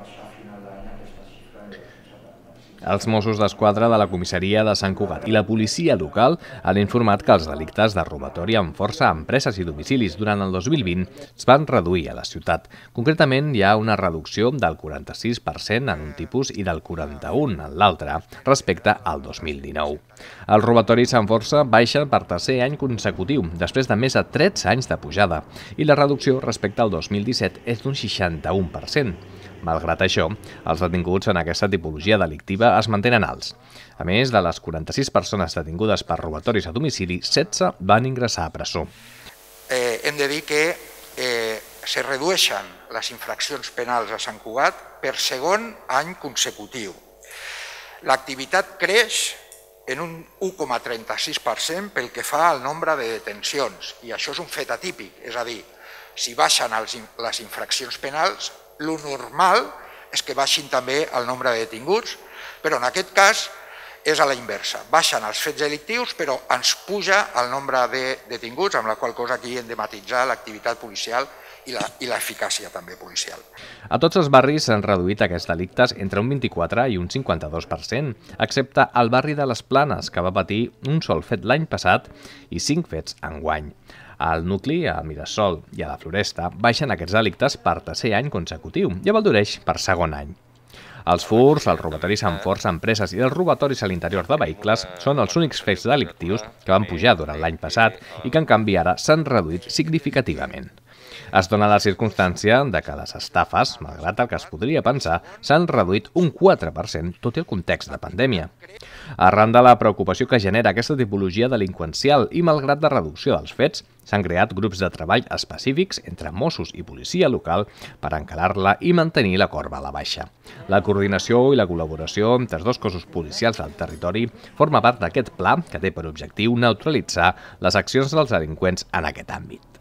baixar a final d'any aquesta xifra de 275. Els Mossos d'Esquadra de la comissaria de Sant Cugat i la policia local han informat que els delictes de robatori amb força a empreses i domicilis durant el 2020 es van reduir a la ciutat. Concretament, hi ha una reducció del 46% en un tipus i del 41% en l'altre respecte al 2019. Els robatoris amb força baixen per tercer any consecutiu, després de més de 13 anys de pujada, i la reducció respecte al 2017 és d'un 61%. Malgrat això, els detinguts en aquesta tipologia delictiva es mantenen alts. A més, de les 46 persones detingudes per robatoris a domicili, 16 van ingressar a presó. Hem de dir que se redueixen les infraccions penals a Sant Cugat per segon any consecutiu. L'activitat creix en un 1,36% pel que fa al nombre de detencions, i això és un fet atípic, és a dir, si baixen les infraccions penals, lo normal és que baixin també el nombre de detinguts, però en aquest cas és a la inversa. Baixen els fets delictius, però ens puja el nombre de detinguts, amb la qual cosa aquí hem de matisar l'activitat policial i l'eficàcia també policial. A tots els barris s'han reduït aquests delictes entre un 24 i un 52%, excepte el barri de les Planes, que va patir un sol fet l'any passat i 5 fets enguany. Al nucli, a Mirasol i a la Floresta, baixen aquests delictes per tercer any consecutiu i a Valldoreix per segon any. Els furts, els robatoris amb força a empreses i els robatoris a l'interior de vehicles són els únics fets delictius que van pujar durant l'any passat i que en canvi ara s'han reduït significativament. Es dona la circumstància de que les estafes, malgrat el que es podria pensar, s'han reduït un 4%, tot i el context de pandèmia. Arran de la preocupació que genera aquesta tipologia delinqüencial i malgrat la reducció dels fets, s'han creat grups de treball específics entre Mossos i policia local per encarar-la i mantenir la corba a la baixa. La coordinació i la col·laboració entre els dos cossos policials del territori forma part d'aquest pla que té per objectiu neutralitzar les accions dels delinqüents en aquest àmbit.